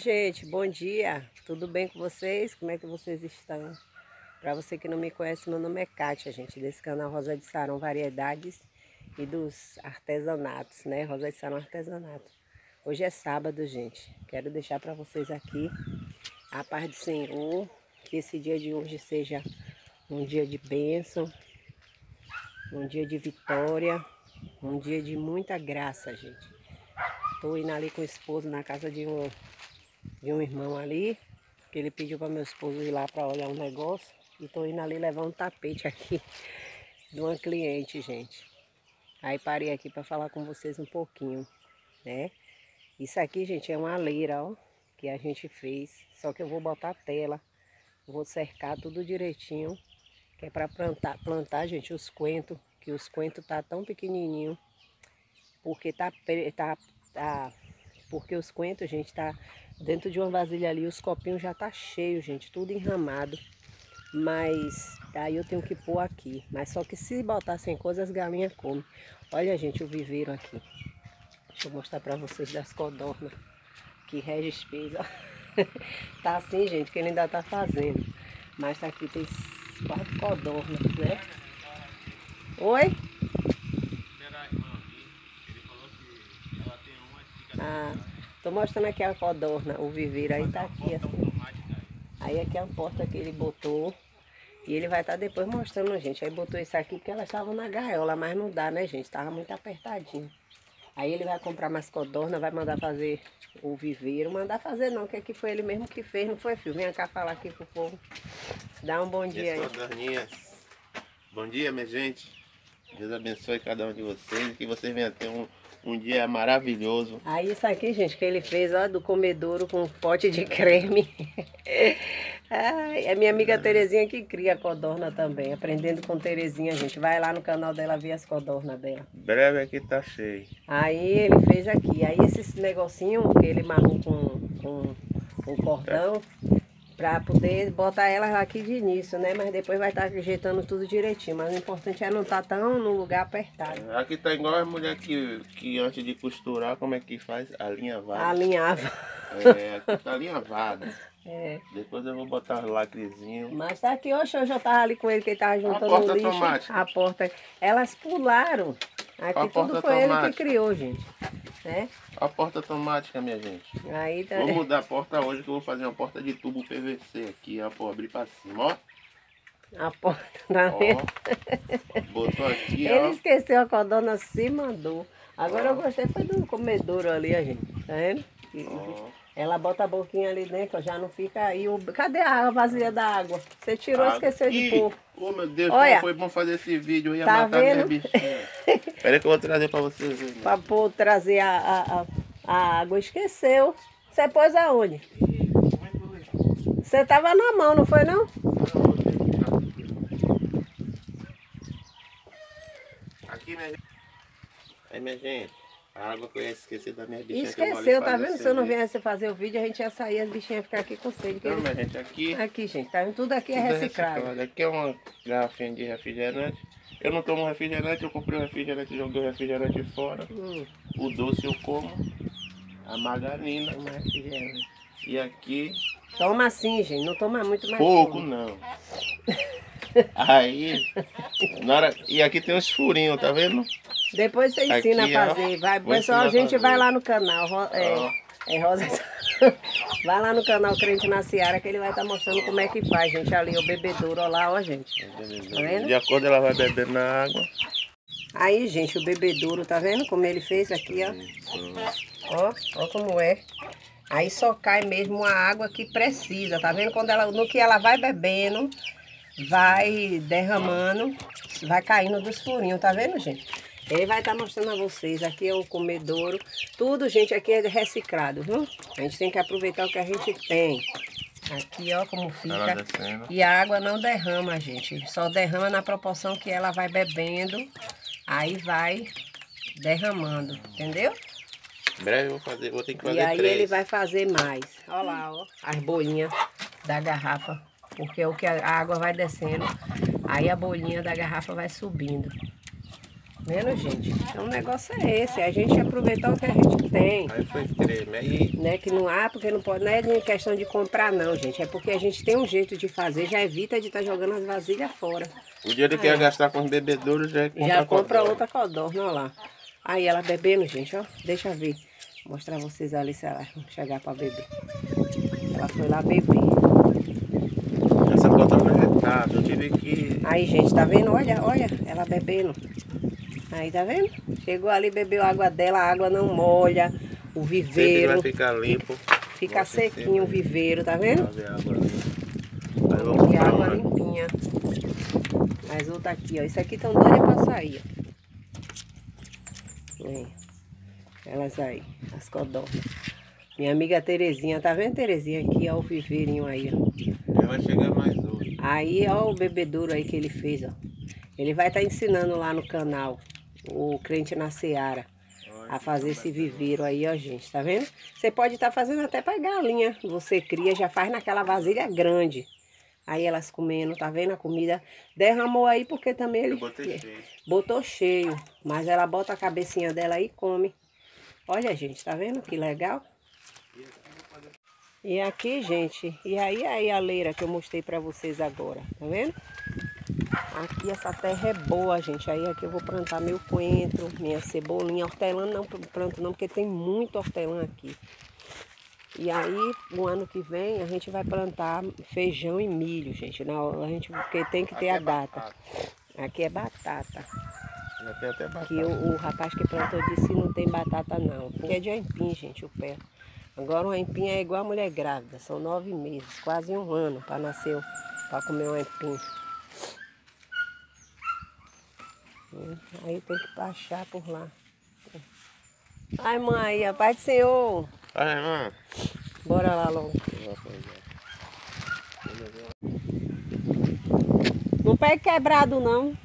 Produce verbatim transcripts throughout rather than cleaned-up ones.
gente, bom dia, tudo bem com vocês? Como é que vocês estão? Para você que não me conhece, meu nome é Kátia, gente, desse canal Rosa de Saron Variedades e dos artesanatos, né? Rosa de Saron Artesanato. Hoje é sábado, gente, quero deixar para vocês aqui a paz do Senhor, que esse dia de hoje seja um dia de bênção, um dia de vitória, um dia de muita graça, gente. Estou indo ali com o esposo na casa de um, de um irmão ali, que ele pediu para meu esposo ir lá para olhar um negócio. E estou indo ali levar um tapete aqui de uma cliente, gente. Aí parei aqui para falar com vocês um pouquinho, né? Isso aqui, gente, é uma leira, ó, que a gente fez. Só que eu vou botar a tela, vou cercar tudo direitinho, que é para plantar, plantar, gente, os coentros, que os coentros tá tão pequenininho, porque tá, tá, tá porque os coentros, gente, tá dentro de uma vasilha ali, os copinhos já tá cheio, gente, tudo enramado. Mas aí eu tenho que pôr aqui. Mas só que se botar sem coisa, as galinhas comem. Olha, gente, o viveiro aqui. Deixa eu mostrar pra vocês das codornas que Regis fez, ó. Tá assim, gente, que ele ainda tá fazendo. Mas tá aqui, tem quatro codornas, né? Oi? Ah, tô mostrando aqui a codorna, o viveiro aí tá aqui, assim. Aí aqui é a porta que ele botou. E ele vai estar depois mostrando a gente. Aí botou isso aqui porque elas estavam na gaiola, mas não dá, né, gente? Tava muito apertadinho. Aí ele vai comprar mais codorna, vai mandar fazer o viveiro. Mandar fazer não, que aqui foi ele mesmo que fez, não foi, filho? Vem cá falar aqui pro povo. Dá um bom dia aí. Codorninhas. Bom dia, minha gente. Deus abençoe cada um de vocês e que vocês venham ter um, um dia maravilhoso. Aí isso aqui, gente, que ele fez, ó, do comedouro com pote de creme. Ai, é minha amiga Terezinha que cria codorna também, aprendendo com Terezinha, gente. Vai lá no canal dela ver as codornas dela. Breve aqui tá cheio. Aí ele fez aqui. Aí esse negocinho que ele amarrou com, com, com cordão, pra poder botar elas aqui de início, né? Mas depois vai estar ajeitando tudo direitinho. Mas o importante é não estar tão no lugar apertado. Aqui tá igual a mulher que, que antes de costurar, como é que faz? Alinhavada. Alinhava. É, aqui tá alinhavada. É. Depois eu vou botar os lacrezinhos. Mas tá aqui, hoje eu já tava ali com ele, que ele tava juntando A porta o lixo. automática. A porta. Elas pularam. Aqui A tudo porta foi ele que automática. criou, gente. Né? A porta automática, minha gente. Aí tá. Vou mudar a porta hoje, que eu vou fazer uma porta de tubo P V C aqui, ó, pra abrir pra cima, ó. A porta tá vendo? Ó, botou aqui, Ele ó. esqueceu, a codorna se mandou. Agora Ó. eu gostei, foi do comedouro ali, a gente. Tá vendo? E- Ó. Ela bota a boquinha ali dentro, já não fica aí. O... Cadê a água vazia da água? Você tirou e esqueceu de Ih, pôr. Oh, meu Deus, Olha. como foi bom fazer esse vídeo. Eu ia Tá matar vendo? minha bichinha. Espera que eu vou trazer pra vocês verem. Pra pôr, trazer a, a, a, a água. Esqueceu. Você pôs aonde? Você tava na mão, não foi não? Aqui, minha gente. Aí, minha gente. A água que eu ia esquecer da minha bichinha. que eu vou ali Esqueceu, tá fazer vendo? o Se eu não serviço. viesse fazer o vídeo, a gente ia sair, as bichinhas iam ficar aqui com sede. que Não, eles- minha gente, aqui. Aqui, gente, tá vendo? Tudo aqui é tudo reciclado. Aqui é uma garrafinha de refrigerante. Eu não tomo refrigerante, eu comprei um refrigerante e joguei o refrigerante fora. Hum, O doce eu como. A margarina. toma refrigerante. E aqui. Toma assim, gente, não toma muito mais. Pouco toma. não. Aí. Na hora, e aqui tem uns furinhos, tá vendo? Depois você ensina Aqui, a ó, fazer. Vai, vou pessoal, a ensinar a gente fazer. vai lá no canal. Ro- É, Ó. é Rosa. Vai lá no canal Crente na Seara que ele vai estar mostrando como é que faz, gente. Ali o bebedouro, ó lá, ó, gente. Tá vendo? De acordo, ela vai bebendo na água. Aí, gente, o bebedouro, tá vendo como ele fez aqui, ó? Ó, ó como é. Aí só cai mesmo a água que precisa, tá vendo? Quando ela, no que ela vai bebendo, vai derramando, vai caindo dos furinhos, tá vendo, gente? Ele vai estar mostrando a vocês. Aqui é o comedouro. Tudo, gente, aqui é reciclado, viu? A gente tem que aproveitar o que a gente tem. Aqui, ó, como Ela fica. descendo. E a água não derrama, gente. Só derrama na proporção que ela vai bebendo. Aí vai derramando, entendeu? Em breve eu vou fazer, vou ter que fazer E aí três. ele vai fazer mais. Olha lá, ó, as bolinhas da garrafa. Porque o que a água vai descendo, aí a bolinha da garrafa vai subindo. Vendo, gente? Então o negócio é esse, a gente aproveitar o que a gente tem. Aí foi extremo. Aí Né, que não há, porque não pode, não é de questão de comprar não, gente. É porque a gente tem um jeito de fazer, já evita de estar jogando as vasilhas fora. o dinheiro que ia gastar com os bebedouros já compra Já compra codorna. outra codorna, olha lá. Aí ela bebendo, gente, ó. Deixa eu ver. Mostrar vocês ali se ela chegar para beber. Ela foi lá beber. Essa codorna é retada, eu tive que... Aí, gente, tá vendo? Olha, olha, ela bebendo. Aí, tá vendo? Chegou ali, bebeu a água dela, a água não molha. O Sempre viveiro vai ficar limpo. fica Nossa, sequinho, o sempre. viveiro, tá vendo? Fazer água limpa. Aí eu vou Aqui comprar água uma. limpinha. As outras aqui, ó. Isso aqui estão doidas pra sair, ó. Vem. Elas aí, as codornas. Minha amiga Terezinha, tá vendo, Terezinha? Aqui, ó, o viveirinho aí, ó. Já vai chegar mais hoje. Aí, ó, o bebedouro aí que ele fez, ó. Ele vai estar tá ensinando lá no canal, o Crente na Seara, a fazer esse viveiro aí, ó, gente, tá vendo? Você pode estar tá fazendo até para galinha. Você cria, já faz naquela vasilha grande. Aí elas comendo, tá vendo? A comida derramou aí porque também ele Eu botei cheio. botou cheio. Mas ela bota a cabecinha dela aí e come. Olha, gente, tá vendo que legal? E aqui, gente, e aí aí a leira que eu mostrei pra vocês agora, tá vendo? Aqui essa terra é boa, gente. Aí aqui eu vou plantar meu coentro, minha cebolinha. Hortelã não planto não, porque tem muito hortelã aqui. E aí, no ano que vem, a gente vai plantar feijão e milho, gente. Não, a gente, porque tem que ter a data. Aqui é batata. Já tem até batata. Que o, o rapaz que plantou disse que não tem batata não. Porque é de aipim, gente, o pé. Agora o aipim é igual a mulher grávida. São nove meses, quase um ano para nascer, para comer um aipim. Aí tem que baixar por lá. Ai, mãe, a paz do Senhor. Ai, irmã. Bora lá logo. Não pega quebrado, não.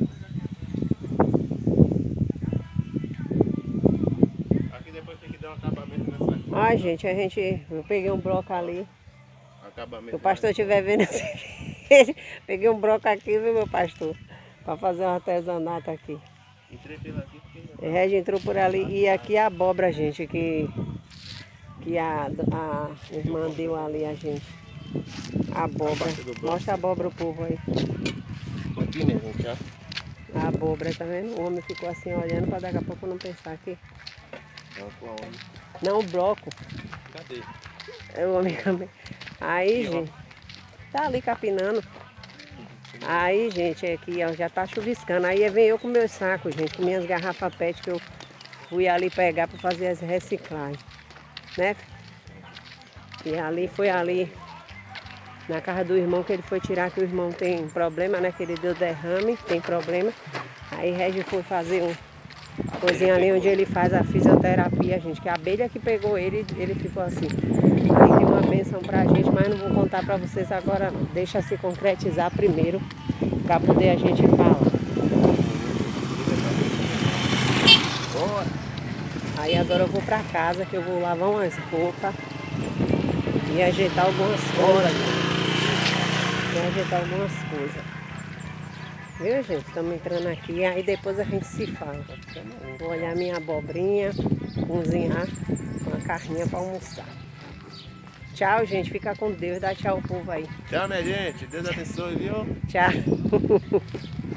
Aqui depois tem que dar um acabamento nessa aqui. Ai, gente, a gente... Eu peguei um broco ali. Acabamento. Se o pastor estiver vendo esse vídeo, peguei um broco aqui, viu, meu pastor? Para fazer um artesanato aqui. Entrei pela aqui porque... O Regi entrou por ali. E aqui a abóbora, gente, que... Que a, a irmã deu ali a gente. A abóbora. Mostra a abóbora pro povo aí. Aqui, né, gente, ó. A abóbora, tá vendo? O homem ficou assim olhando para daqui a pouco não pensar aqui. Não, com a onda. Não, o bloco. Cadê? É o homem também. Aí, Aqui, gente. Tá ali capinando. Aí, gente, aqui ó, já tá chuviscando. Aí vem eu com meus sacos, gente, com minhas garrafas pet que eu fui ali pegar para fazer as reciclagens. Né? E ali foi ali na casa do irmão que ele foi tirar, que o irmão tem problema, né? Que ele deu derrame, tem problema. Aí Regi foi fazer um coisinha ali onde ele faz a fisioterapia, gente. Que a abelha que pegou ele, ele ficou assim. Aí deu uma benção pra gente, mas não vou contar pra vocês agora não. Deixa se concretizar primeiro, pra poder a gente falar. Bora! Aí agora eu vou pra casa que eu vou lavar umas roupas e ajeitar algumas coisas. E ajeitar algumas coisas. Viu, gente? Estamos entrando aqui. Aí depois a gente se fala. Vou olhar minha abobrinha, cozinhar uma carninha para almoçar. Tchau, gente. Fica com Deus. Dá tchau ao povo aí. Tchau, minha gente. Deus abençoe, viu? Tchau.